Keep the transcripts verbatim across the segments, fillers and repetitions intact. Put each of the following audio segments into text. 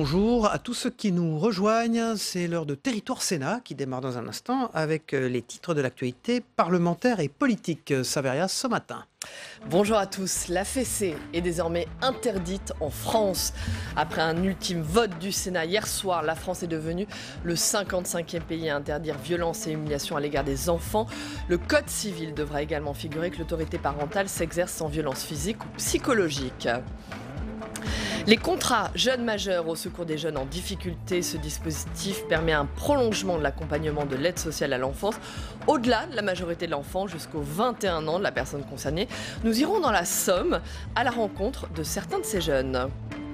bonjour à tous ceux qui nous rejoignent. C'est l'heure de Territoire Sénat qui démarre dans un instant avec les titres de l'actualité parlementaire et politique. Saveria ce matin. Bonjour à tous. La fessée est désormais interdite en France. Après un ultime vote du Sénat hier soir, la France est devenue le cinquante-cinquième pays à interdire violence et humiliation à l'égard des enfants. Le Code civil devra également figurer que l'autorité parentale s'exerce sans violence physique ou psychologique. Les contrats jeunes majeurs au secours des jeunes en difficulté, ce dispositif permet un prolongement de l'accompagnement de l'aide sociale à l'enfance au-delà de la majorité de l'enfant jusqu'aux vingt et un ans de la personne concernée. Nous irons dans la Somme à la rencontre de certains de ces jeunes.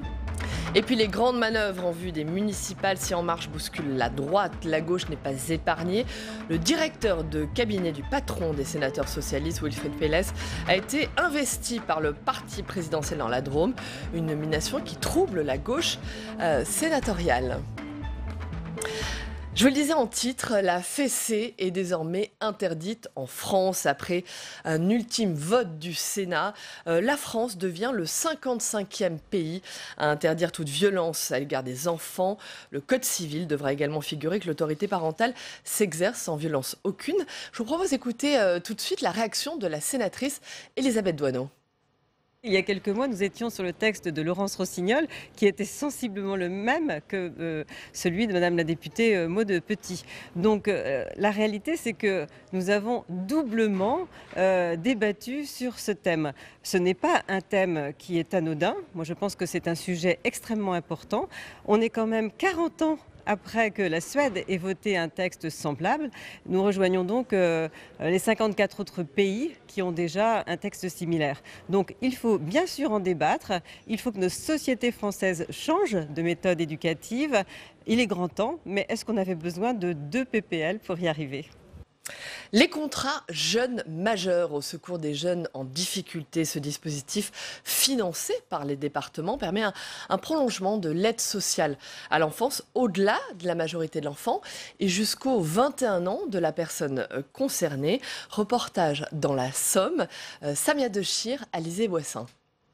Et puis les grandes manœuvres en vue des municipales, si En Marche bouscule la droite, la gauche n'est pas épargnée. Le directeur de cabinet du patron des sénateurs socialistes, Wilfried Pélès, a été investi par le parti présidentiel dans la Drôme, une nomination qui trouble la gauche euh, sénatoriale. Je vous le disais en titre, la fessée est désormais interdite en France. Après un ultime vote du Sénat, euh, la France devient le cinquante-cinquième pays à interdire toute violence à l'égard des enfants. Le Code civil devra également figurer que l'autorité parentale s'exerce sans violence aucune. Je vous propose d'écouter euh, tout de suite la réaction de la sénatrice Élisabeth Doineau. Il y a quelques mois, nous étions sur le texte de Laurence Rossignol, qui était sensiblement le même que euh, celui de Madame la députée euh, Maude Petit. Donc euh, la réalité, c'est que nous avons doublement euh, débattu sur ce thème. Ce n'est pas un thème qui est anodin. Moi, je pense que c'est un sujet extrêmement important. On est quand même quarante ans après que la Suède ait voté un texte semblable. Nous rejoignons donc euh, les cinquante-quatre autres pays qui ont déjà un texte similaire. Donc il faut bien sûr en débattre, il faut que nos sociétés françaises changent de méthode éducative. Il est grand temps, mais est-ce qu'on avait besoin de deux P P L pour y arriver ? Les contrats jeunes majeurs au secours des jeunes en difficulté, ce dispositif financé par les départements permet un, un prolongement de l'aide sociale à l'enfance au-delà de la majorité de l'enfant et jusqu'aux vingt et un ans de la personne concernée. Reportage dans la Somme, euh, Samia Dechir, Alizé Boissin.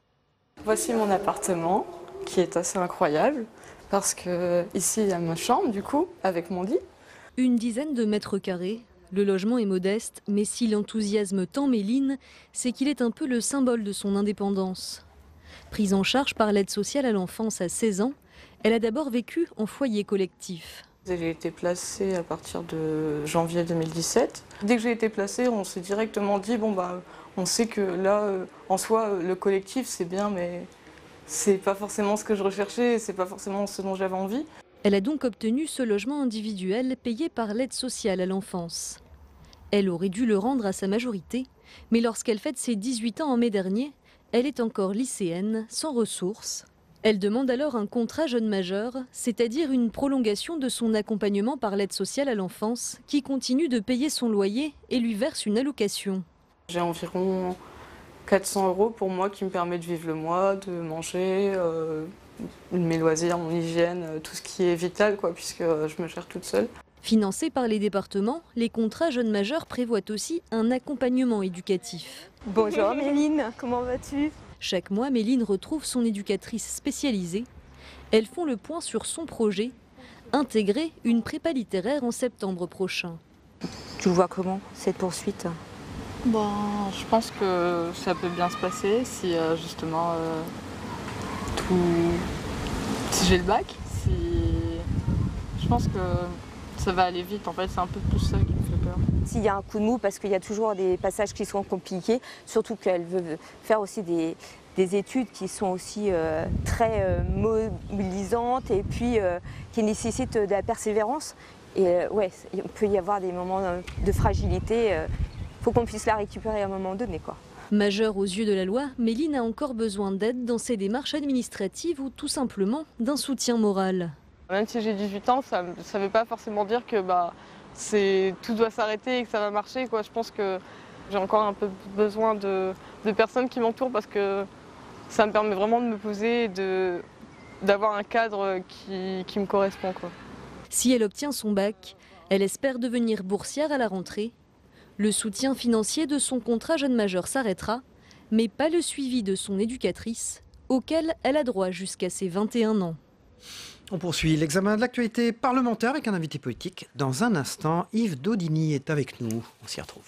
Voici mon appartement qui est assez incroyable parce que ici il y a ma chambre du coup avec mon lit. Une dizaine de mètres carrés. Le logement est modeste, mais si l'enthousiasme tend Méline, c'est qu'il est un peu le symbole de son indépendance. Prise en charge par l'aide sociale à l'enfance à seize ans, elle a d'abord vécu en foyer collectif. J'ai été placée à partir de janvier deux mille dix-sept. Dès que j'ai été placée, on s'est directement dit, bon bah, on sait que là, en soi, le collectif c'est bien, mais c'est pas forcément ce que je recherchais, c'est pas forcément ce dont j'avais envie. Elle a donc obtenu ce logement individuel payé par l'aide sociale à l'enfance. Elle aurait dû le rendre à sa majorité, mais lorsqu'elle fête ses dix-huit ans en mai dernier, elle est encore lycéenne, sans ressources. Elle demande alors un contrat jeune majeur, c'est-à-dire une prolongation de son accompagnement par l'aide sociale à l'enfance, qui continue de payer son loyer et lui verse une allocation. J'ai environ quatre cents euros pour moi qui me permet de vivre le mois, de manger, euh, mes loisirs, mon hygiène, tout ce qui est vital, quoi, puisque je me gère toute seule. Financés par les départements, les contrats jeunes majeurs prévoient aussi un accompagnement éducatif. Bonjour Méline, comment vas-tu ? Chaque mois, Méline retrouve son éducatrice spécialisée. Elles font le point sur son projet, intégrer une prépa littéraire en septembre prochain. Tu le vois comment, cette poursuite ? Bon, je pense que ça peut bien se passer si euh, justement euh, tout... si j'ai le bac, si... je pense que ça va aller vite. En fait, c'est un peu plus ça qui me fait peur. S'il y a un coup de mou, parce qu'il y a toujours des passages qui sont compliqués, surtout qu'elle veut faire aussi des, des études qui sont aussi euh, très euh, mobilisantes et puis euh, qui nécessitent de la persévérance. Et euh, ouais, il peut y avoir des moments de fragilité. Il euh, faut qu'on puisse la récupérer à un moment donné, quoi. Majeure aux yeux de la loi, Méline a encore besoin d'aide dans ses démarches administratives ou tout simplement d'un soutien moral. Même si j'ai dix-huit ans, ça ne veut pas forcément dire que bah, tout doit s'arrêter et que ça va marcher, quoi. Je pense que j'ai encore un peu besoin de, de personnes qui m'entourent parce que ça me permet vraiment de me poser et d'avoir un cadre qui, qui me correspond, quoi. Si elle obtient son bac, elle espère devenir boursière à la rentrée. Le soutien financier de son contrat jeune majeur s'arrêtera, mais pas le suivi de son éducatrice, auquel elle a droit jusqu'à ses vingt et un ans. On poursuit l'examen de l'actualité parlementaire avec un invité politique. Dans un instant, Yves Daudigny est avec nous. On s'y retrouve.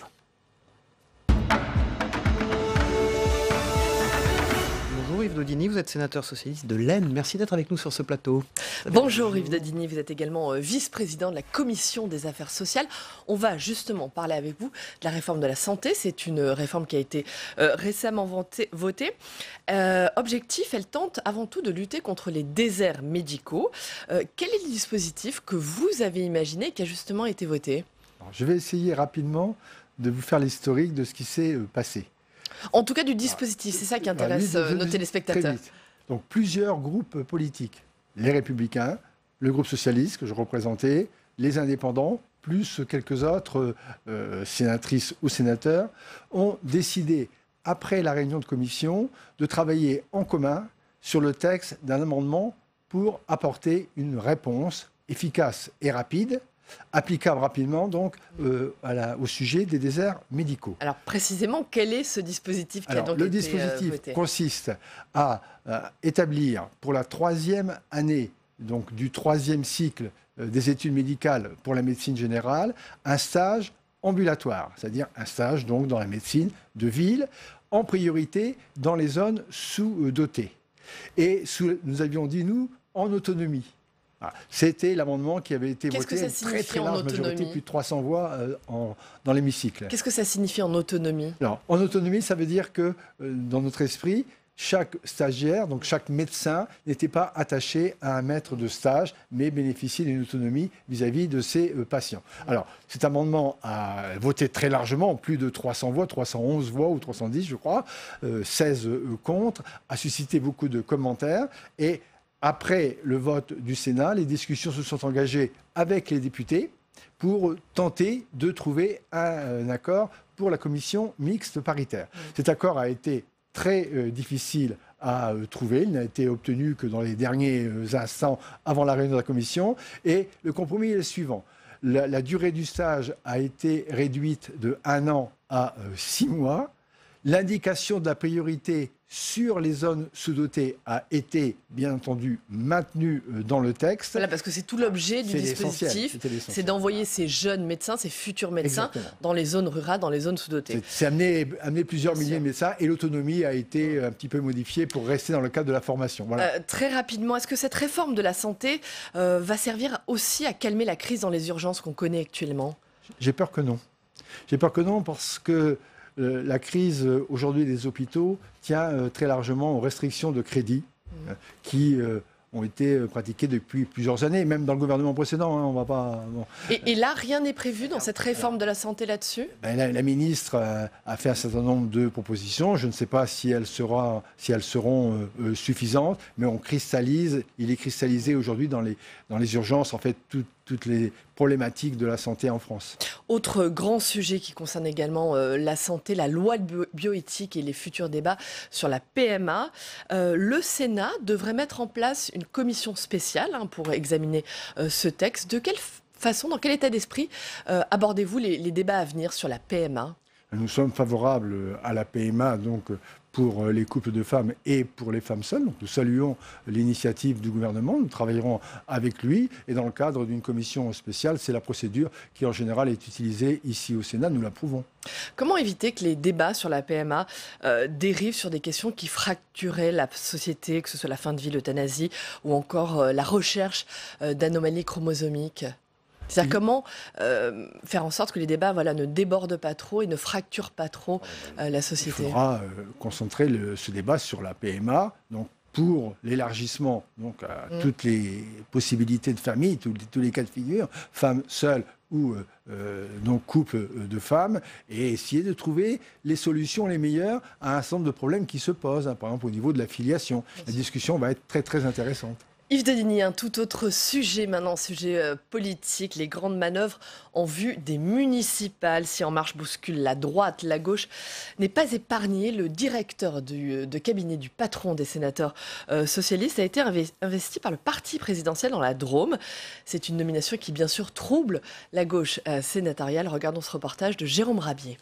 Bonjour Yves Daudigny, vous êtes sénateur socialiste de l'Aisne. Merci d'être avec nous sur ce plateau. Bonjour Yves Daudigny, vous êtes également vice-président de la Commission des affaires sociales. On va justement parler avec vous de la réforme de la santé. C'est une réforme qui a été euh, récemment votée. votée. Euh, objectif, elle tente avant tout de lutter contre les déserts médicaux. Euh, quel est le dispositif que vous avez imaginé et qui a justement été voté? Alors, je vais essayer rapidement de vous faire l'historique de ce qui s'est euh, passé. En tout cas du dispositif, c'est ça qui intéresse Alors, nos téléspectateurs. Donc plusieurs groupes politiques, les Républicains, le groupe socialiste que je représentais, les indépendants, plus quelques autres euh, sénatrices ou sénateurs, ont décidé, après la réunion de commission, de travailler en commun sur le texte d'un amendement pour apporter une réponse efficace et rapide, applicable rapidement donc euh, à la, au sujet des déserts médicaux. Alors précisément, quel est ce dispositif qui Alors, a donc le été dispositif euh, voté? consiste à euh, établir pour la troisième année donc du troisième cycle euh, des études médicales pour la médecine générale un stage ambulatoire, c'est-à-dire un stage donc dans la médecine de ville, en priorité dans les zones sous-dotées. Et sous, nous avions dit, nous, en autonomie. Voilà. C'était l'amendement qui avait été Qu'est-ce voté que ça à une très signifie très en large majorité, autonomie? plus de trois cents voix euh, en, dans l'hémicycle. Qu'est-ce que ça signifie en autonomie? Alors, en autonomie, ça veut dire que euh, dans notre esprit, chaque stagiaire, donc chaque médecin, n'était pas attaché à un maître de stage, mais bénéficiait d'une autonomie vis-à-vis de ses euh, patients. Alors, cet amendement a voté très largement, plus de trois cents voix, trois cent onze voix ou trois cent dix, je crois, euh, seize euh, contre, a suscité beaucoup de commentaires et après le vote du Sénat, les discussions se sont engagées avec les députés pour tenter de trouver un, un accord pour la commission mixte paritaire. Mmh. Cet accord a été très euh, difficile à euh, trouver. Il n'a été obtenu que dans les derniers euh, instants avant la réunion de la commission. Et le compromis est le suivant. La, la durée du stage a été réduite de un an à euh, six mois. L'indication de la priorité sur les zones sous-dotées a été, bien entendu, maintenue dans le texte. Voilà, parce que c'est tout l'objet du dispositif, c'est d'envoyer ces jeunes médecins, ces futurs médecins, Exactement. Dans les zones rurales, dans les zones sous-dotées. C'est amener, amener plusieurs bien milliers sûr. de médecins et l'autonomie a été un petit peu modifiée pour rester dans le cadre de la formation. Voilà. Euh, très rapidement, est-ce que cette réforme de la santé euh, va servir aussi à calmer la crise dans les urgences qu'on connaît actuellement? J'ai peur que non. J'ai peur que non parce que Euh, la crise euh, aujourd'hui des hôpitaux tient euh, très largement aux restrictions de crédit mmh. euh, qui euh, ont été euh, pratiquées depuis plusieurs années, même dans le gouvernement précédent. Hein, on va pas, bon. et, et là, rien n'est prévu dans cette réforme de la santé là-dessus? ben, la, la ministre euh, a fait un certain nombre de propositions. Je ne sais pas si elles, sera, si elles seront euh, euh, suffisantes, mais on cristallise, il est cristallisé aujourd'hui dans les, dans les urgences, en fait, tout, toutes les problématiques de la santé en France. Autre grand sujet qui concerne également euh, la santé, la loi de bioéthique et les futurs débats sur la P M A. Euh, le Sénat devrait mettre en place une commission spéciale hein, pour examiner euh, ce texte. De quelle façon, dans quel état d'esprit euh, abordez-vous les, les débats à venir sur la P M A? Nous sommes favorables à la P M A, donc pour les couples de femmes et pour les femmes seules. Donc, nous saluons l'initiative du gouvernement, nous travaillerons avec lui et dans le cadre d'une commission spéciale, c'est la procédure qui en général est utilisée ici au Sénat, nous l'approuvons. Comment éviter que les débats sur la P M A euh, dérivent sur des questions qui fracturaient la société, que ce soit la fin de vie, l'euthanasie ou encore euh, la recherche euh, d'anomalies chromosomiques? C'est-à-dire comment euh, faire en sorte que les débats voilà, ne débordent pas trop et ne fracturent pas trop euh, la société? Il faudra euh, concentrer le, ce débat sur la P M A, donc pour l'élargissement donc, à mmh. toutes les possibilités de famille, tous, tous les cas de figure, femmes seules ou euh, euh, donc couple de femmes, et essayer de trouver les solutions les meilleures à un certain nombre de problèmes qui se posent, hein, par exemple au niveau de la filiation. La discussion va être très très intéressante. Yves Daudigny, un tout autre sujet maintenant, sujet euh, politique, les grandes manœuvres en vue des municipales. Si En Marche bouscule la droite, la gauche n'est pas épargné. Le directeur du, de cabinet du patron des sénateurs euh, socialistes a été investi par le parti présidentiel dans la Drôme. C'est une nomination qui bien sûr trouble la gauche euh, sénatoriale. Regardons ce reportage de Jérôme Rabier.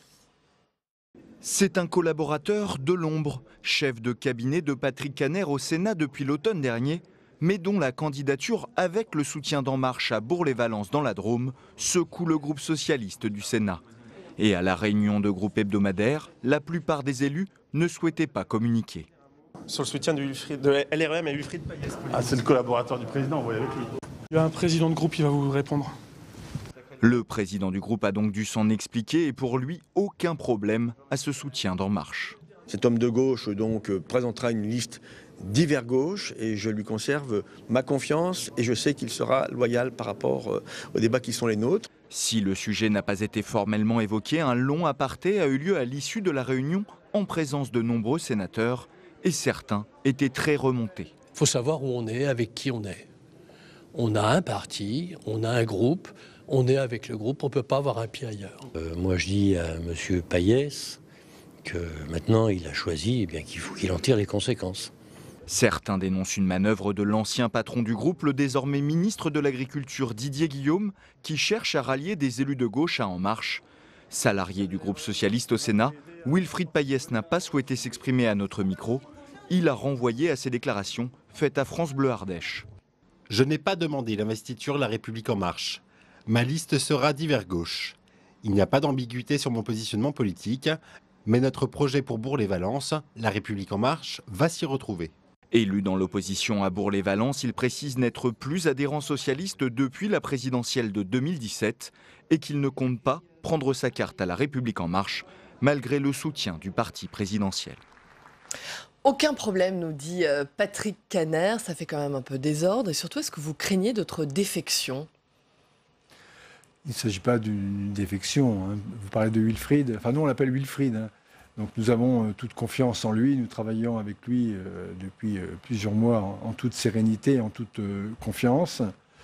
C'est un collaborateur de l'ombre, chef de cabinet de Patrick Kanner au Sénat depuis l'automne dernier. mais dont la candidature avec le soutien d'En Marche à Bourg-les-Valences dans la Drôme secoue le groupe socialiste du Sénat. Et à la réunion de groupe hebdomadaire, la plupart des élus ne souhaitaient pas communiquer. Sur le soutien de, Wilfried, de L R E M et Wilfried Payès. Ah, c'est le collaborateur du président, vous voyez avec lui. Il y a un président de groupe qui va vous répondre. Le président du groupe a donc dû s'en expliquer et pour lui, aucun problème à ce soutien d'En Marche. Cet homme de gauche donc présentera une liste divers gauche et je lui conserve ma confiance et je sais qu'il sera loyal par rapport aux débats qui sont les nôtres. Si le sujet n'a pas été formellement évoqué, un long aparté a eu lieu à l'issue de la réunion en présence de nombreux sénateurs et certains étaient très remontés. Il faut savoir où on est, avec qui on est. On a un parti, on a un groupe, on est avec le groupe, on ne peut pas avoir un pied ailleurs. Euh, moi je dis à M. Payès que maintenant il a choisi, eh bien, qu'il faut qu'il en tire les conséquences. Certains dénoncent une manœuvre de l'ancien patron du groupe, le désormais ministre de l'Agriculture Didier Guillaume, qui cherche à rallier des élus de gauche à En Marche. Salarié du groupe socialiste au Sénat, Wilfried Payès n'a pas souhaité s'exprimer à notre micro. Il a renvoyé à ses déclarations faites à France Bleu Ardèche. Je n'ai pas demandé l'investiture de La République En Marche. Ma liste sera divers gauche. Il n'y a pas d'ambiguïté sur mon positionnement politique, mais notre projet pour Bourg-les-Valences, La République En Marche, va s'y retrouver. Élu dans l'opposition à Bourg-les-Valences, il précise n'être plus adhérent socialiste depuis la présidentielle de deux mille dix-sept et qu'il ne compte pas prendre sa carte à La République En Marche, malgré le soutien du parti présidentiel. Aucun problème, nous dit Patrick Caner, ça fait quand même un peu désordre et surtout, est-ce que vous craignez d'autres défections ? Il ne s'agit pas d'une défection. Hein. Vous parlez de Wilfried, enfin nous on l'appelle Wilfried. Hein. Donc nous avons euh, toute confiance en lui, nous travaillons avec lui euh, depuis euh, plusieurs mois en, en toute sérénité, en toute euh, confiance.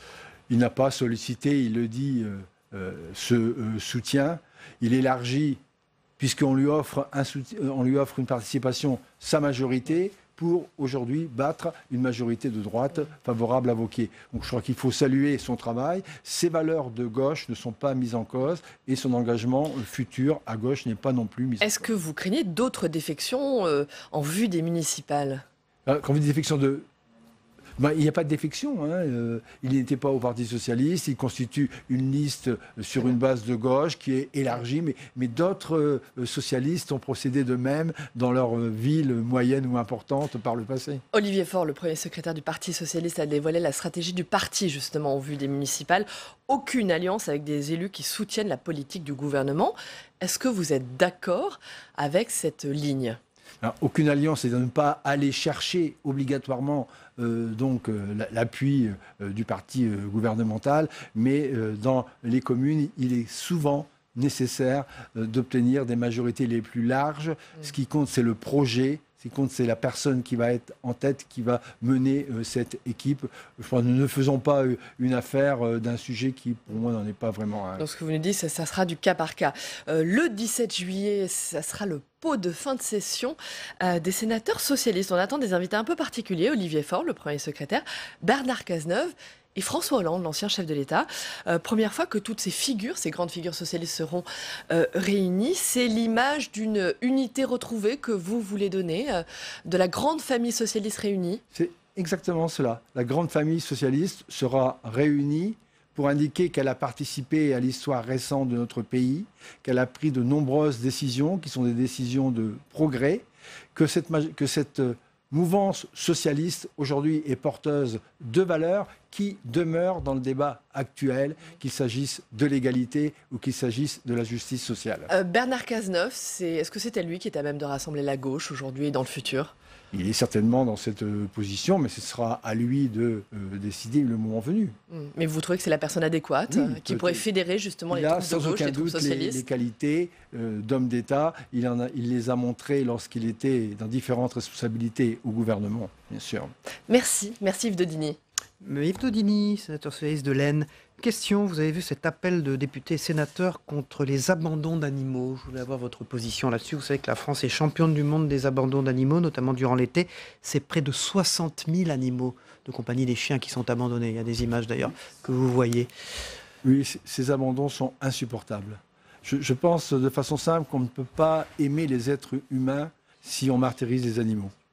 Il n'a pas sollicité, il le dit, euh, euh, ce euh, soutien. Il élargit, puisqu'on lui offre un soutien, on lui offre une participation, sa majorité, pour aujourd'hui battre une majorité de droite favorable à Wauquiez. Donc je crois qu'il faut saluer son travail. Ses valeurs de gauche ne sont pas mises en cause et son engagement futur à gauche n'est pas non plus mis en cause. Est-ce que vous craignez d'autres défections euh, en vue des municipales ? Quand vous dites défection de... Ben, il n'y a pas de défection. Hein. Euh, il n'était pas au Parti socialiste. Il constitue une liste sur une base de gauche qui est élargie. Mais, mais d'autres euh, socialistes ont procédé de même dans leur euh, ville moyenne ou importante par le passé. Olivier Faure, le premier secrétaire du Parti socialiste, a dévoilé la stratégie du parti justement en vue des municipales. Aucune alliance avec des élus qui soutiennent la politique du gouvernement. Est-ce que vous êtes d'accord avec cette ligne ? Alors, aucune alliance, c'est de ne pas aller chercher obligatoirement euh, donc euh, l'appui euh, du parti euh, gouvernemental, mais euh, dans les communes, il est souvent nécessaire euh, d'obtenir des majorités les plus larges. Mmh. Ce qui compte, c'est le projet. Ce qui compte, c'est la personne qui va être en tête, qui va mener euh, cette équipe. Je crois que nous ne faisons pas euh, une affaire euh, d'un sujet qui, pour moi, n'en est pas vraiment un. Donc, ce que vous nous dites, ça, ça sera du cas par cas. Euh, le dix-sept juillet, ça sera le pot de fin de session euh, des sénateurs socialistes. On attend des invités un peu particuliers. Olivier Faure, le premier secrétaire, Bernard Cazeneuve et François Hollande, l'ancien chef de l'État. Euh, première fois que toutes ces figures, ces grandes figures socialistes seront euh, réunies. C'est l'image d'une unité retrouvée que vous voulez donner, euh, de la grande famille socialiste réunie. C'est exactement cela. La grande famille socialiste sera réunie pour indiquer qu'elle a participé à l'histoire récente de notre pays, qu'elle a pris de nombreuses décisions qui sont des décisions de progrès, que cette, que cette mouvance socialiste aujourd'hui est porteuse de valeurs qui demeurent dans le débat actuel, qu'il s'agisse de l'égalité ou qu'il s'agisse de la justice sociale. Euh, Bernard Cazeneuve, c'est, est-ce que c'était lui qui est à même de rassembler la gauche aujourd'hui et dans le futur ? Il est certainement dans cette euh, position, mais ce sera à lui de euh, décider le moment venu. Mais vous trouvez que c'est la personne adéquate, oui, qui pourrait fédérer justement il les a, troupes de gauche, les troupes socialistes ? Les, les qualités euh, d'homme d'État, il, en a, il les a montrées lorsqu'il était dans différentes responsabilités au gouvernement, bien sûr. Merci, merci Yves Daudigny. Yves Daudigny, sénateur socialiste de l'Aisne. Question, vous avez vu cet appel de députés et sénateurs contre les abandons d'animaux. Je voulais avoir votre position là-dessus. Vous savez que la France est championne du monde des abandons d'animaux, notamment durant l'été. C'est près de soixante mille animaux de compagnie des chiens qui sont abandonnés. Il y a des images d'ailleurs que vous voyez. Oui, ces abandons sont insupportables. Je, je pense de façon simple qu'on ne peut pas aimer les êtres humains si on martyrise les animaux.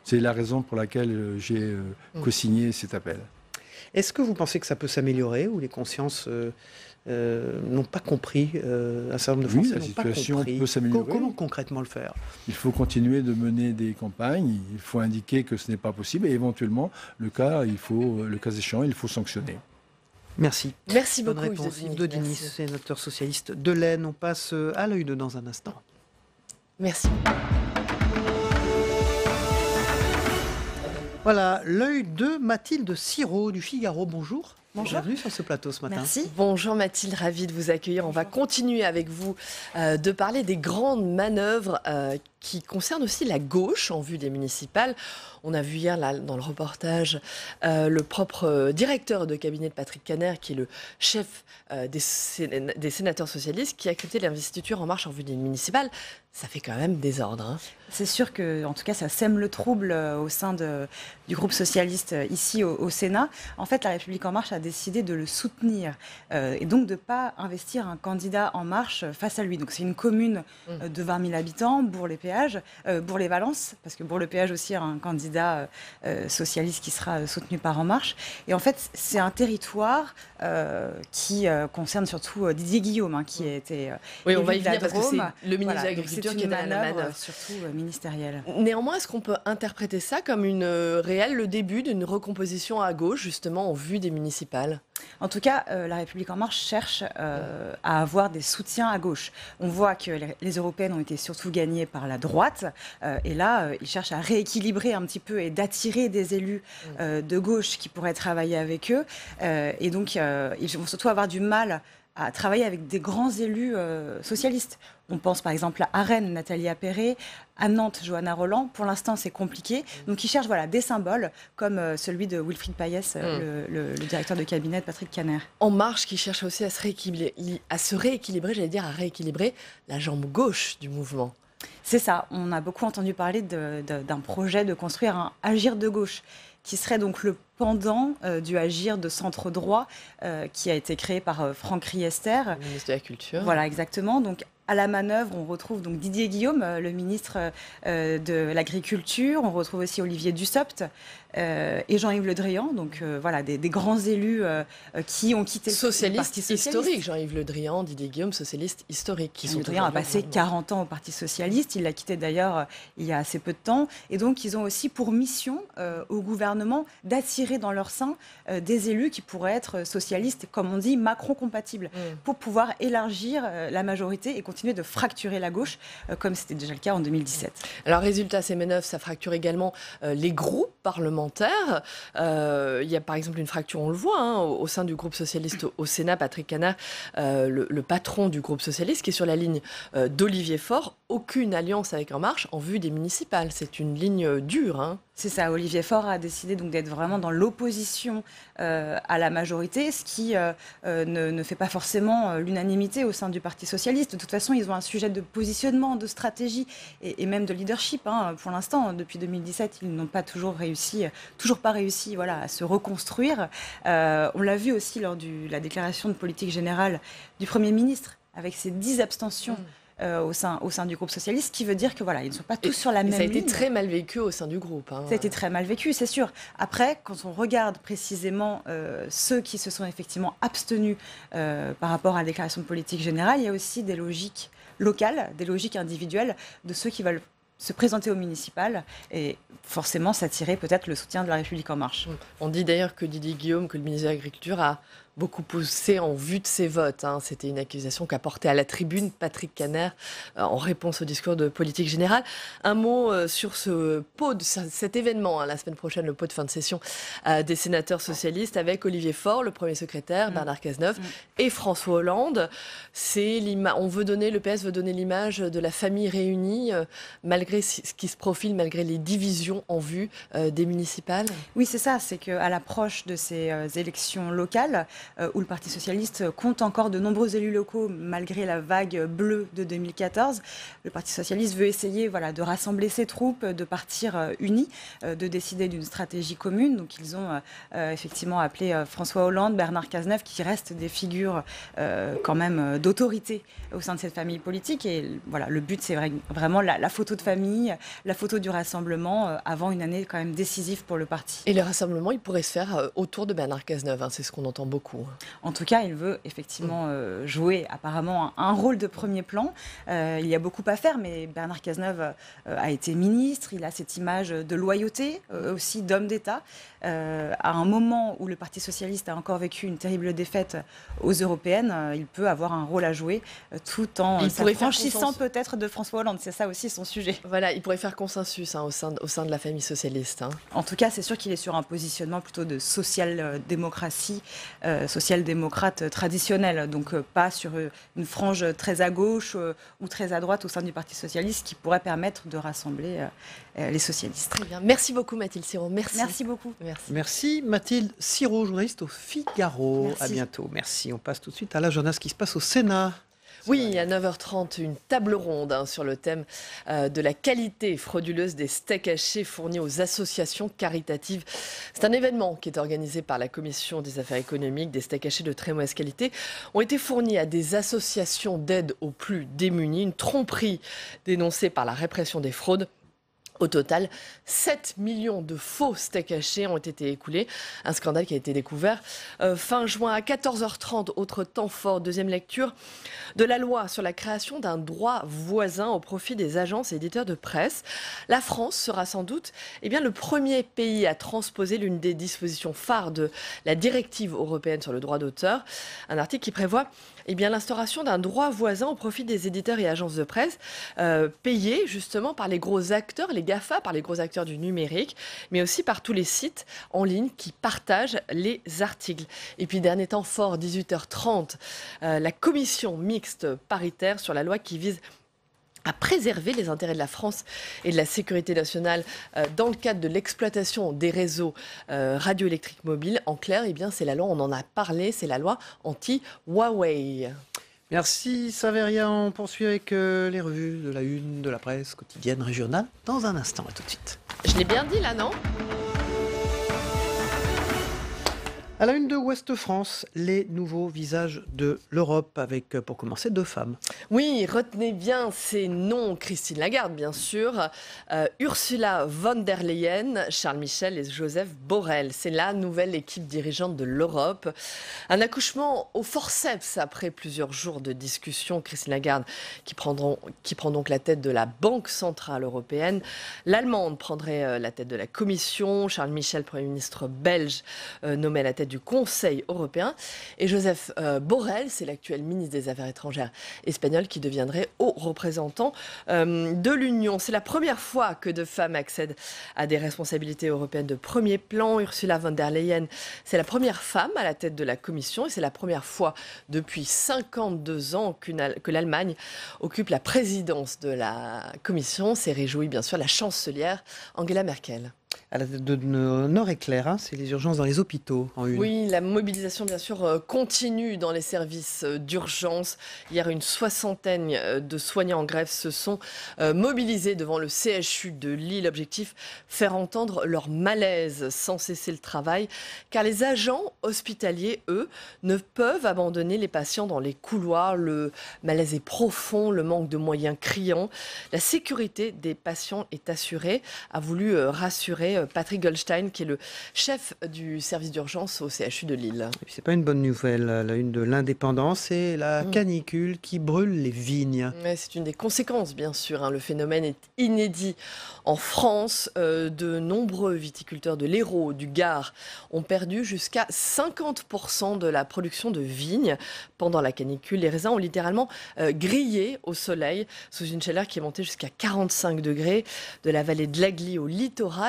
C'est la raison pour laquelle euh, j'ai euh, co-signé cet appel. Est-ce que vous pensez que ça peut s'améliorer ou les consciences euh, euh, n'ont pas compris, euh, un certain nombre de Oui, Français la n'ont pas situation compris. peut s'améliorer. Comment concrètement le faire? Il faut continuer de mener des campagnes, il faut indiquer que ce n'est pas possible et éventuellement, le cas, il faut, le cas échéant, il faut sanctionner. Merci. Merci Bonne beaucoup, réponse. Yves Yves Daudigny. Daudigny, sénateur socialiste de l'Aisne. On passe à l'œil de dans un instant. Merci. Voilà, l'œil de Mathilde Sirot du Figaro. Bonjour. Bonjour. Bienvenue sur ce plateau ce matin. Merci. Bonjour Mathilde, ravie de vous accueillir. On va continuer avec vous euh, de parler des grandes manœuvres euh, qui concernent aussi la gauche en vue des municipales. On a vu hier là, dans le reportage euh, le propre euh, directeur de cabinet de Patrick Kanner, qui est le chef euh, des, séna- des sénateurs socialistes, qui a accepté l'investiture En Marche en vue des municipales. Ça fait quand même désordre. Hein. C'est sûr que, en tout cas, ça sème le trouble euh, au sein de, du groupe socialiste euh, ici au, au Sénat. En fait, la République En Marche a décidé de le soutenir euh, et donc de ne pas investir un candidat En Marche face à lui. Donc c'est une commune euh, de vingt mille habitants, Bourg-les-Péages, euh, Bourg-les-Valences, parce que Bourg-le-Péage aussi a un candidat euh, socialiste qui sera soutenu par En Marche. Et en fait, c'est un territoire euh, qui euh, concerne surtout euh, Didier Guillaume, hein, qui a été euh, Oui, on va y élu de la venir parce que Drôme. c'est le ministre Voilà, de l'Agriculture donc qui est c'est dans une la manœuvre manœuvre. surtout euh, ministérielle. Néanmoins, est-ce qu'on peut interpréter ça comme une euh, réelle, le début d'une recomposition à gauche, justement, en vue des municipales? En tout cas, euh, la République En Marche cherche euh, à avoir des soutiens à gauche. On voit que les, les européennes ont été surtout gagnées par la droite. Euh, et là, euh, ils cherchent à rééquilibrer un petit peu et d'attirer des élus euh, de gauche qui pourraient travailler avec eux. Euh, et donc, euh, ils vont surtout avoir du mal à travailler avec des grands élus euh, socialistes. On pense par exemple à Rennes, Nathalie Appéré, à Nantes, Johanna Roland. Pour l'instant, c'est compliqué. Donc, ils cherchent voilà, des symboles comme euh, celui de Wilfried Payès, euh, Mm. le, le- le directeur de cabinet de Patrick Kanner. En Marche qui cherche aussi à se rééquilibrer, à se rééquilibrer, j'allais dire à rééquilibrer la jambe gauche du mouvement. C'est ça. On a beaucoup entendu parler de- de- d'un projet de construire un Agir de gauche, qui serait donc le pendant euh, du Agir de centre droit, euh, qui a été créé par euh, Franck Riester. Le ministre de la Culture. Voilà, exactement. Donc, à la manœuvre, on retrouve donc Didier Guillaume, euh, le ministre euh, de l'Agriculture. On retrouve aussi Olivier Dussopt euh, et Jean-Yves Le Drian. Donc, euh, voilà, des, des grands élus euh, euh, qui ont quitté le Socialiste Parti socialiste. historique, Jean-Yves Le Drian, Didier Guillaume, socialiste historique. Qui Jean-Yves Le sont Drian a aujourd'hui passé au gouvernement. quarante ans au Parti socialiste. Il l'a quitté d'ailleurs euh, il y a assez peu de temps. Et donc, ils ont aussi pour mission euh, au gouvernement d'attirer dans leur sein euh, des élus qui pourraient être socialistes, comme on dit, Macron-compatibles, Mm. pour pouvoir élargir euh, la majorité et continuer de fracturer la gauche, euh, comme c'était déjà le cas en deux mille dix-sept. Alors, résultat, ces manœuvres, ça fracture également euh, les groupes parlementaires. Euh, Il y a par exemple une fracture, on le voit, hein, au, au sein du groupe socialiste au, au Sénat. Patrick Kanner, euh, le, le patron du groupe socialiste, qui est sur la ligne euh, d'Olivier Faure. Aucune alliance avec En Marche en vue des municipales. C'est une ligne euh, dure. Hein. C'est ça, Olivier Faure a décidé donc d'être vraiment dans l'opposition euh, à la majorité, ce qui euh, euh, ne, ne fait pas forcément euh, l'unanimité au sein du Parti socialiste. De toute façon, ils ont un sujet de positionnement, de stratégie et, et même de leadership. Hein. Pour l'instant, depuis deux mille dix-sept, ils n'ont pas toujours réussi, toujours pas réussi, voilà, à se reconstruire. Euh, on l'a vu aussi lors de la déclaration de politique générale du Premier ministre, avec ses dix abstentions. Mm. Euh, au, sein, au sein du groupe socialiste, ce qui veut dire que voilà, ils ne sont pas tous Et- sur la et même ça a été ligne. très mal vécu au sein du groupe. hein. Ça a été très mal vécu, c'est sûr. Après, quand on regarde précisément euh, ceux qui se sont effectivement abstenus euh, par rapport à la déclaration de politique générale, il y a aussi des logiques locales, des logiques individuelles de ceux qui veulent se présenter au municipal et forcément s'attirer peut-être le soutien de la République En Marche. On dit d'ailleurs que Didier Guillaume, que le ministre de l'Agriculture, a beaucoup poussé en vue de ses votes. hein. C'était une accusation qu'a portée à la tribune Patrick Kanner euh, en réponse au discours de politique générale. Un mot euh, sur ce pot, de, cet événement, hein, la semaine prochaine, le pot de fin de session euh, des sénateurs socialistes avec Olivier Faure, le premier secrétaire, Mm. Bernard Cazeneuve Mm. et François Hollande. C'est l'ima- on veut donner, le P S veut donner l'image de la famille réunie, euh, malgré ce qui se profile, malgré les divisions en vue euh, des municipales. Oui, c'est ça, c'est qu'à l'approche de ces euh, élections locales, où le Parti socialiste compte encore de nombreux élus locaux malgré la vague bleue de deux mille quatorze. Le Parti socialiste veut essayer voilà, de rassembler ses troupes, de partir unis, de décider d'une stratégie commune. Donc ils ont euh, effectivement appelé euh, François Hollande, Bernard Cazeneuve, qui restent des figures euh, quand même euh, d'autorité au sein de cette famille politique. Et voilà, le but, c'est vrai, vraiment la, la photo de famille, la photo du rassemblement euh, avant une année quand même décisive pour le parti. Et le rassemblement, il pourrait se faire euh, autour de Bernard Cazeneuve, hein, c'est ce qu'on entend beaucoup. En tout cas, il veut effectivement euh, jouer apparemment un, un rôle de premier plan. Euh, il y a beaucoup à faire, mais Bernard Cazeneuve euh, a été ministre, il a cette image de loyauté, euh, aussi d'homme d'État. Euh, à un moment où le Parti socialiste a encore vécu une terrible défaite aux européennes, euh, il peut avoir un rôle à jouer euh, tout en s'affranchissant peut-être de François Hollande. C'est ça aussi son sujet. Voilà, il pourrait faire consensus hein, au, sein de, au sein de la famille socialiste. Hein. En tout cas, c'est sûr qu'il est sur un positionnement plutôt de social-démocratie, euh, social-démocrate traditionnelle, donc euh, pas sur euh, une frange très à gauche euh, ou très à droite au sein du Parti socialiste qui pourrait permettre de rassembler euh, euh, les socialistes. Très bien. Merci beaucoup Mathilde Siro. Merci. Merci beaucoup. Merci. Merci Mathilde Siro, journaliste au Figaro. Merci. À bientôt. Merci. On passe tout de suite à l'agenda, ce qui se passe au Sénat. Oui, à neuf heures trente, une table ronde hein, sur le thème euh, de la qualité frauduleuse des steaks hachés fournis aux associations caritatives. C'est un événement qui est organisé par la Commission des affaires économiques. Des steaks hachés de très mauvaise qualité ont été fournis à des associations d'aide aux plus démunis. Une tromperie dénoncée par la répression des fraudes. Au total, sept millions de faux steaks hachés ont été écoulés. Un scandale qui a été découvert euh, fin juin à quatorze heures trente. Autre temps fort, deuxième lecture de la loi sur la création d'un droit voisin au profit des agences et éditeurs de presse. La France sera sans doute eh bien, le premier pays à transposer l'une des dispositions phares de la directive européenne sur le droit d'auteur. Un article qui prévoit eh bien, l'instauration d'un droit voisin au profit des éditeurs et agences de presse euh, payés justement par les gros acteurs, les GAFA, par les gros acteurs du numérique, mais aussi par tous les sites en ligne qui partagent les articles. Et puis, dernier temps fort, dix-huit heures trente, euh, la commission mixte paritaire sur la loi qui vise à préserver les intérêts de la France et de la sécurité nationale euh, dans le cadre de l'exploitation des réseaux euh, radioélectriques mobiles. En clair, eh bien, c'est la loi, on en a parlé, c'est la loi anti-Huawei. Merci Saveria, on poursuit avec euh, les revues de la une, de la presse quotidienne régionale dans un instant, à tout de suite. Je l'ai bien dit là, non ? À la une de Ouest France, les nouveaux visages de l'Europe, avec pour commencer deux femmes. Oui, retenez bien ces noms. Christine Lagarde, bien sûr, euh, Ursula von der Leyen, Charles Michel et Joseph Borrell. C'est la nouvelle équipe dirigeante de l'Europe. Un accouchement au forceps après plusieurs jours de discussion. Christine Lagarde qui, prendront, qui prend donc la tête de la Banque centrale européenne. L'Allemande prendrait la tête de la Commission. Charles Michel, Premier ministre belge, euh, nommé à la tête du Conseil européen. Et Joseph euh, Borrell, c'est l'actuel ministre des Affaires étrangères espagnol qui deviendrait haut représentant euh, de l'Union. C'est la première fois que deux femmes accèdent à des responsabilités européennes de premier plan. Ursula von der Leyen, c'est la première femme à la tête de la Commission et c'est la première fois depuis cinquante-deux ans qu'une, que l'Allemagne occupe la présidence de la Commission. C'est réjoui bien sûr la chancelière Angela Merkel. À la tête de Nord-Éclair, hein, c'est les urgences dans les hôpitaux en une. Oui, la mobilisation bien sûr euh, continue dans les services euh, d'urgence. Hier, une soixantaine euh, de soignants en grève se sont euh, mobilisés devant le C H U de Lille. Objectif, faire entendre leur malaise sans cesser le travail. Car les agents hospitaliers, eux, ne peuvent abandonner les patients dans les couloirs. Le malaise est profond, le manque de moyens criant. La sécurité des patients est assurée, a voulu euh, rassurer Patrick Goldstein, qui est le chef du service d'urgence au C H U de Lille. C'est pas une bonne nouvelle, la une de l'indépendance, c'est la Mmh. canicule qui brûle les vignes. Ouais, c'est une des conséquences, bien sûr. Hein. Le phénomène est inédit en France. Euh, de nombreux viticulteurs de l'Hérault, du Gard, ont perdu jusqu'à cinquante pour cent de la production de vignes pendant la canicule. Les raisins ont littéralement euh, grillé au soleil sous une chaleur qui est montée jusqu'à quarante-cinq degrés. De la vallée de l'Agly au littoral,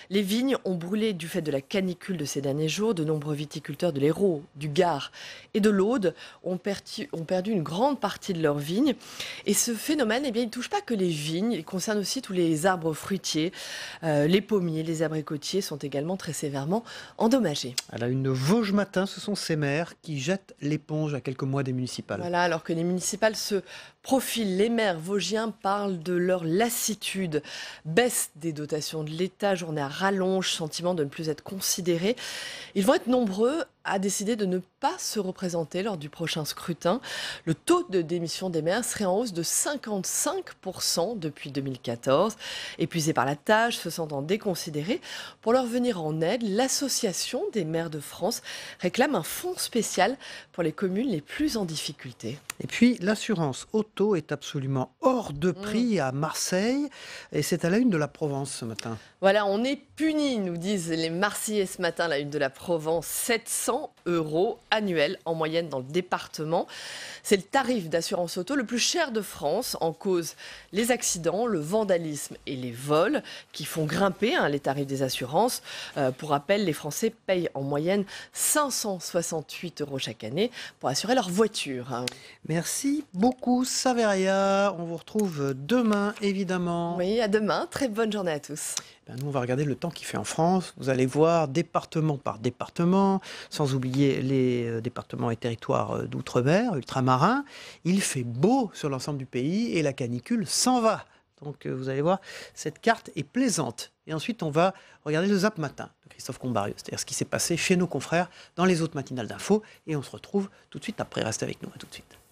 Les vignes ont brûlé du fait de la canicule de ces derniers jours. De nombreux viticulteurs de l'Hérault, du Gard et de l'Aude ont perdu, ont perdu une grande partie de leurs vignes. Et ce phénomène, eh bien, il ne touche pas que les vignes, il concerne aussi tous les arbres fruitiers. Euh, les pommiers, les abricotiers sont également très sévèrement endommagés. À la une de Vosges Matin, ce sont ces maires qui jettent l'éponge à quelques mois des municipales. Voilà, alors que les municipales se profilent, les maires vosgiens parlent de leur lassitude. Baisse des dotations de l'État, journée à rallonge, sentiment de ne plus être considérés. Ils vont être nombreux à décider de ne pas se représenter lors du prochain scrutin. Le taux de démission des maires serait en hausse de cinquante-cinq pour cent depuis deux mille quatorze. Épuisés par la tâche, se sentant déconsidérés, pour leur venir en aide, l'Association des maires de France réclame un fonds spécial pour les communes les plus en difficulté. Et puis l'assurance auto est absolument hors de prix à Marseille et c'est à la une de la Provence ce matin. Voilà, on est punis, nous disent les Marseillais ce matin, la une de la Provence, sept cents euros annuels en moyenne dans le département. C'est le tarif d'assurance auto le plus cher de France, en cause les accidents, le vandalisme et les vols qui font grimper hein, les tarifs des assurances. Euh, pour rappel, les Français payent en moyenne cinq cent soixante-huit euros chaque année pour assurer leur voiture. Hein. Merci beaucoup Saveria, on vous retrouve demain évidemment. Oui, à demain, très bonne journée à tous. Ben, nous on va regarder le temps qu'il fait en France, vous allez voir département par département, sans oublier les euh, départements et territoires euh, d'outre-mer, ultramarins. Il fait beau sur l'ensemble du pays et la canicule s'en va. Donc euh, vous allez voir, cette carte est plaisante. Et ensuite on va regarder le Zap Matin de Christophe Combario, c'est-à-dire ce qui s'est passé chez nos confrères dans les autres matinales d'infos. Et on se retrouve tout de suite après, restez avec nous, à tout de suite.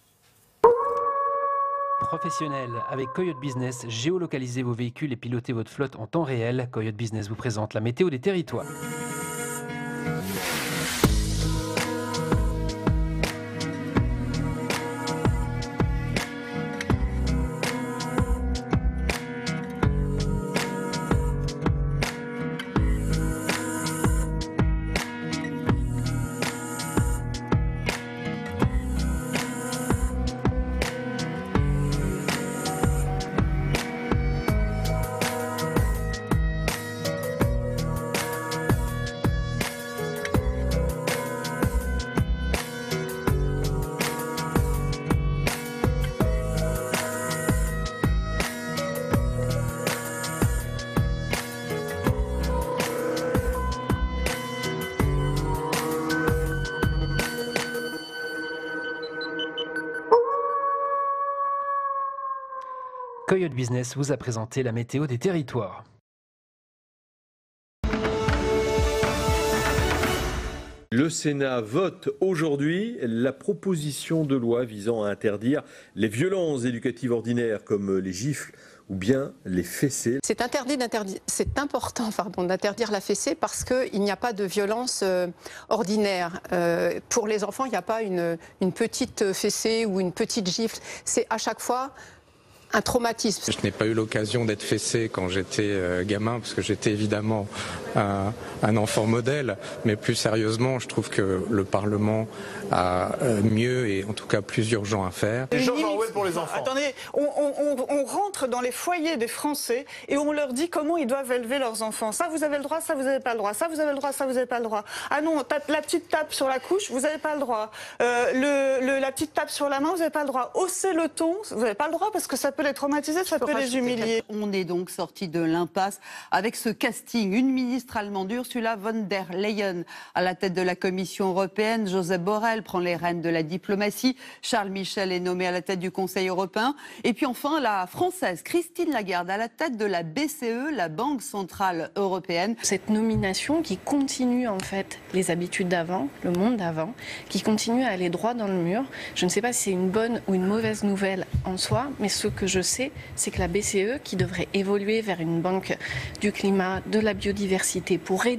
Professionnel, avec Coyote Business, géolocalisez vos véhicules et pilotez votre flotte en temps réel. Coyote Business vous présente la météo des territoires. Coyote Business vous a présenté la météo des territoires. Le Sénat vote aujourd'hui la proposition de loi visant à interdire les violences éducatives ordinaires comme les gifles ou bien les fessées. C'est interdit d'interdire, c'est important pardon, d'interdire la fessée parce qu'il n'y a pas de violence euh, ordinaire. Euh, pour les enfants, il n'y a pas une, une petite fessée ou une petite gifle. C'est à chaque fois un traumatisme. Je n'ai pas eu l'occasion d'être fessé quand j'étais euh, gamin, parce que j'étais évidemment un, un enfant modèle, mais plus sérieusement, je trouve que le Parlement a euh, mieux et en tout cas plus urgent à faire. George Orwell pour les enfants. Attendez, on, on, on rentre dans les foyers des Français et on leur dit comment ils doivent élever leurs enfants. Ça, vous avez le droit, ça, vous n'avez pas le droit. Ça, vous avez le droit, ça, vous n'avez pas le droit. Ah non, tape, la petite tape sur la couche, vous n'avez pas le droit. Euh, le, le, la petite tape sur la main, vous n'avez pas le droit. Hausser le ton, vous n'avez pas le droit parce que ça peut les traumatiser, ça peut les humilier. On est donc sorti de l'impasse avec ce casting. Une ministre allemande, Ursula von der Leyen, à la tête de la Commission européenne. Josep Borrell prend les rênes de la diplomatie. Charles Michel est nommé à la tête du Conseil européen. Et puis enfin, la française Christine Lagarde à la tête de la B C E, la Banque centrale européenne. Cette nomination qui continue en fait les habitudes d'avant, le monde d'avant, qui continue à aller droit dans le mur. Je ne sais pas si c'est une bonne ou une mauvaise nouvelle en soi, mais ce que je sais, c'est que la B C E, qui devrait évoluer vers une banque du climat, de la biodiversité, pour aider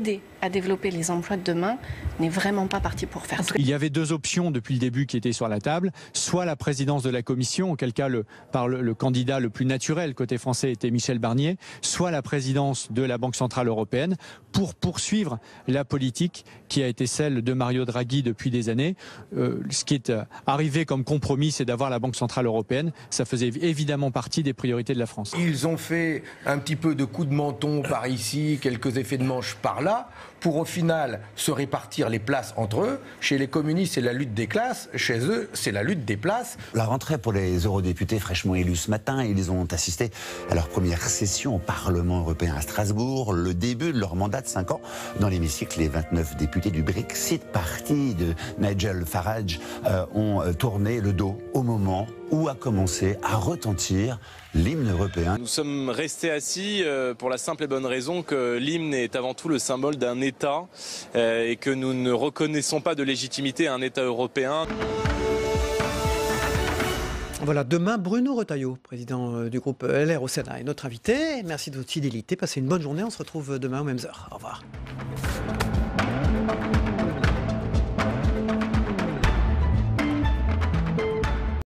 à développer les emplois de demain n'est vraiment pas parti pour faire ça. Il y avait deux options depuis le début qui étaient sur la table, soit la présidence de la Commission, auquel cas le, par le, le candidat le plus naturel côté français était Michel Barnier, soit la présidence de la Banque Centrale Européenne pour poursuivre la politique qui a été celle de Mario Draghi depuis des années. Euh, ce qui est arrivé comme compromis, c'est d'avoir la Banque Centrale Européenne. Ça faisait évidemment partie des priorités de la France. Ils ont fait un petit peu de coups de menton par ici, quelques effets de manche par là, pour au final se répartir les places entre eux. Chez les communistes, c'est la lutte des classes. Chez eux, c'est la lutte des places. La rentrée pour les eurodéputés fraîchement élus ce matin, ils ont assisté à leur première session au Parlement européen à Strasbourg, le début de leur mandat de cinq ans. Dans l'hémicycle, les vingt-neuf députés du Brexit Party de Nigel Farage euh, ont tourné le dos au moment où a commencé à retentir l'hymne européen. Nous sommes restés assis pour la simple et bonne raison que l'hymne est avant tout le symbole d'un État et que nous ne reconnaissons pas de légitimité à un État européen. Voilà, demain, Bruno Retailleau, président du groupe L R au Sénat, est notre invité. Merci de votre fidélité. Passez une bonne journée. On se retrouve demain aux mêmes heures. Au revoir.